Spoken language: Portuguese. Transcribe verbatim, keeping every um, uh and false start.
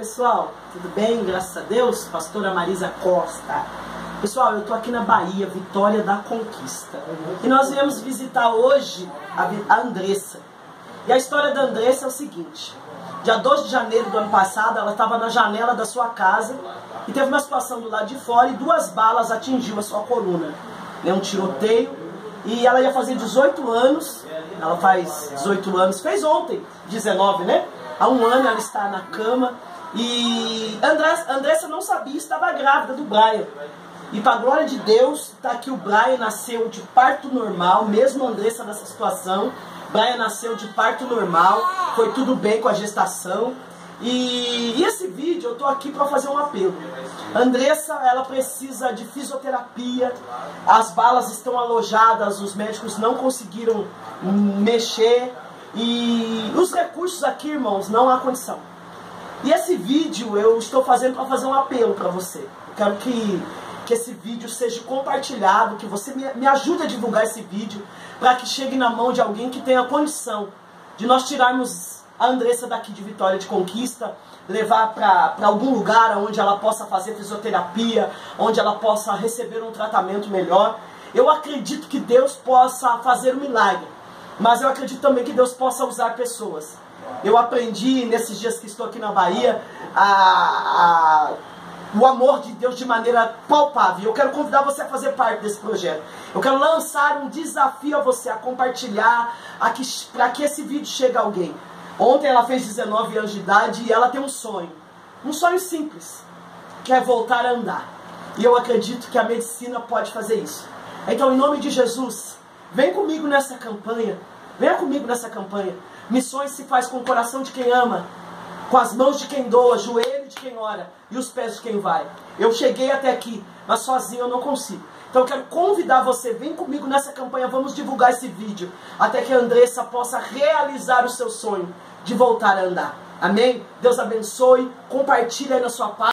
pessoal, tudo bem? Graças a Deus, pastora Marisa Costa. Pessoal, eu tô aqui na Bahia, Vitória da Conquista. E nós viemos visitar hoje a Andressa. E a história da Andressa é o seguinte: dia doze de janeiro do ano passado, ela estava na janela da sua casa e teve uma situação do lado de fora e duas balas atingiu a sua coluna. Um tiroteio, e ela ia fazer dezoito anos, ela faz dezoito anos, fez ontem, dezenove, né? Há um ano ela está na cama e Andressa, Andressa não sabia, estava grávida do Brian. E para a glória de Deus, está aqui o Brian, nasceu de parto normal, mesmo Andressa nessa situação. Brian nasceu de parto normal, foi tudo bem com a gestação. E, e esse vídeo eu estou aqui para fazer um apelo. Andressa, ela precisa de fisioterapia, as balas estão alojadas, os médicos não conseguiram mexer. E os recursos aqui, irmãos, não há condição. E esse vídeo eu estou fazendo para fazer um apelo para você. Eu quero que, que esse vídeo seja compartilhado, que você me, me ajude a divulgar esse vídeo, para que chegue na mão de alguém que tenha condição de nós tirarmos a Andressa daqui de Vitória de Conquista, levar para algum lugar onde ela possa fazer fisioterapia, onde ela possa receber um tratamento melhor. Eu acredito que Deus possa fazer um milagre, mas eu acredito também que Deus possa usar pessoas. Eu aprendi nesses dias que estou aqui na Bahia a, a, o amor de Deus de maneira palpável. Eu quero convidar você a fazer parte desse projeto. Eu quero lançar um desafio a você a compartilhar, para que esse vídeo chegue a alguém. Ontem ela fez dezenove anos de idade e ela tem um sonho. Um sonho simples, que é voltar a andar. E eu acredito que a medicina pode fazer isso. Então, em nome de Jesus, vem comigo nessa campanha. Venha comigo nessa campanha. Missões se faz com o coração de quem ama, com as mãos de quem doa, joelho de quem ora e os pés de quem vai. Eu cheguei até aqui, mas sozinho eu não consigo. Então eu quero convidar você, vem comigo nessa campanha, vamos divulgar esse vídeo, até que a Andressa possa realizar o seu sonho de voltar a andar. Amém? Deus abençoe, compartilhe aí na sua página.